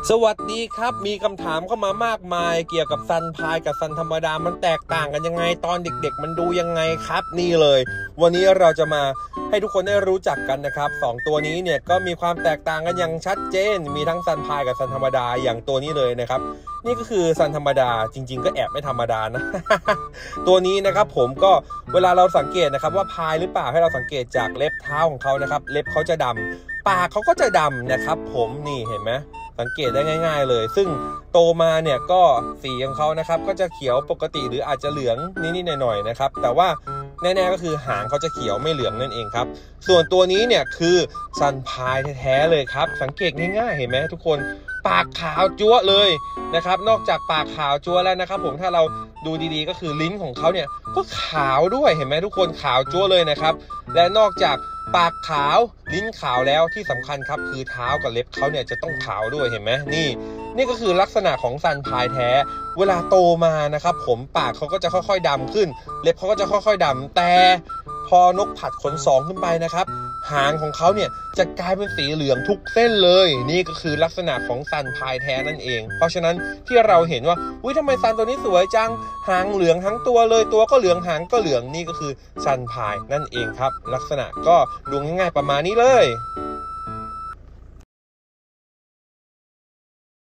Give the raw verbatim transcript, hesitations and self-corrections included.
สวัสดีครับมีคำถามเข้ามามากมายเกี่ยวกับซันพายกับซันธรรมดามันแตกต่างกันยังไงตอนเด็กๆมันดูยังไงครับนี่เลยวันนี้เราจะมาให้ทุกคนได้รู้จักกันนะครับสองตัวนี้เนี่ยก็มีความแตกต่างกันอย่างชัดเจนมีทั้งซันพายกับซันธรรมดาอย่างตัวนี้เลยนะครับนี่ก็คือซันธรรมดาจริงๆก็แอบไม่ธรรมดานะ ตัวนี้นะครับผมก็เวลาเราสังเกตนะครับว่าพายหรือเปล่าให้เราสังเกตจากเล็บเท้าของเขานะครับเล็บเขาจะดำปากเขาก็จะดำนะครับผมนี่เห็นไหมสังเกตได้ง่ายๆเลยซึ่งโตมาเนี่ยก็สีของเขานะครับก็จะเขียวปกติหรืออาจจะเหลืองนิดๆหน่อยๆนะครับแต่ว่าแน่ๆก็คือหางเขาจะเขียวไม่เหลืองนั่นเองครับส่วนตัวนี้เนี่ยคือซันพายแท้ๆเลยครับสังเกตง่ายๆเห็นไหมทุกคนปากขาวจั๊วเลยนะครับนอกจากปากขาวจั๊วแล้วนะครับผมถ้าเราดูดีๆก็คือลิ้นของเขาเนี่ยก็ขาวด้วยเห็นไหมทุกคนขาวจั๊วเลยนะครับและนอกจากปากขาวลิ้นขาวแล้วที่สำคัญครับคือเท้ากับเล็บเขาเนี่ยจะต้องขาวด้วยเห็นไหมนี่นี่ก็คือลักษณะของซันพายแท้เวลาโตมานะครับผมปากเขาก็จะค่อยๆดำขึ้นเล็บเขาก็จะค่อยๆดำแต่พอนกผัดขนสองขึ้นไปนะครับหางของเขาเนี่ยจะกลายเป็นสีเหลืองทุกเส้นเลยนี่ก็คือลักษณะของซันพายแท้นั่นเองเพราะฉะนั้นที่เราเห็นว่าอุ้ยทำไมซันตัวนี้สวยจังหางเหลืองทั้งตัวเลยตัวก็เหลืองหางก็เหลืองนี่ก็คือซันพายนั่นเองครับลักษณะก็ดูง่ายๆประมาณนี้เลย